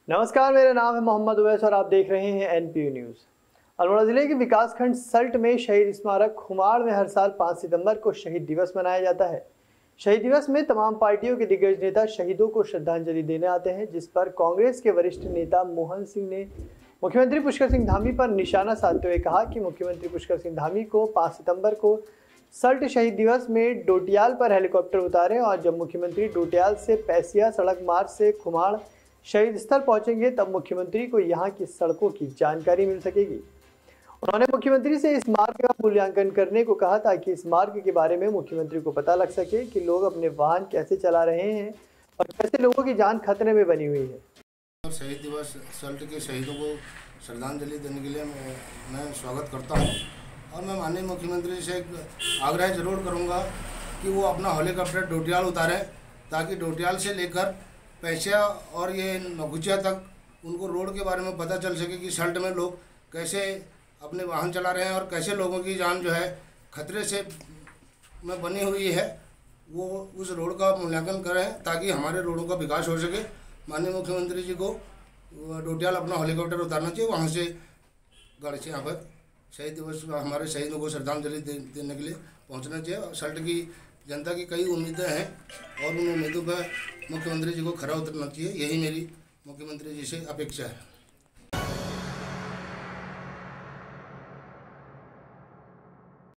नमस्कार, मेरा नाम है मोहम्मद उवैस और आप देख रहे हैं एनपीयू न्यूज़। अल्मोड़ा जिले के विकासखंड सल्ट में शहीद स्मारक खुमाड़ में हर साल 5 सितंबर को शहीद दिवस मनाया जाता है। शहीद दिवस में तमाम पार्टियों के दिग्गज नेता शहीदों को श्रद्धांजलि देने आते हैं, जिस पर कांग्रेस के वरिष्ठ नेता मोहन सिंह ने मुख्यमंत्री पुष्कर सिंह धामी पर निशाना साधते हुए कहा कि मुख्यमंत्री पुष्कर सिंह धामी को 5 सितंबर को सल्ट शहीद दिवस में डोटियाल पर हेलीकॉप्टर उतारें और जब मुख्यमंत्री डोटियाल से पैसिया सड़क मार्ग से खुमाड़ शहीद स्थल पहुंचेंगे तब मुख्यमंत्री को यहां की सड़कों की जानकारी मिल सकेगी। उन्होंने मुख्यमंत्री से इस मार्ग का मूल्यांकन करने को कहा ताकि इस मार्ग के बारे में मुख्यमंत्री को पता लग सके कि लोग अपने वाहन कैसे चला रहे हैं और कैसे लोगों की जान खतरे में बनी हुई है। शहीद दिवस सल्ट के शहीदों को श्रद्धांजलि देने के लिए मैं स्वागत करता हूं और मैं माननीय मुख्यमंत्री से आग्रह जरूर करूंगा कि वो अपना हेलीकॉप्टर डोटियाल उतारें ताकि डोटियाल से लेकर पैसिया और ये नगुचिया तक उनको रोड के बारे में पता चल सके कि सल्ट में लोग कैसे अपने वाहन चला रहे हैं और कैसे लोगों की जान जो है खतरे से में बनी हुई है। वो उस रोड का मूल्यांकन करें ताकि हमारे रोडों का विकास हो सके। माननीय मुख्यमंत्री जी को डोटियाल अपना हेलीकॉप्टर उतारना चाहिए, वहाँ से गाड़ी से यहाँ पर शहीद दिवस हमारे शहीदों को श्रद्धांजलि देने के लिए पहुँचना चाहिए। और सल्ट की जनता की कई उम्मीदें हैं और उन उम्मीदों पर मुख्यमंत्री जी को खरा उतरना चाहिए। यही मेरी मुख्यमंत्री जी से अपेक्षा है।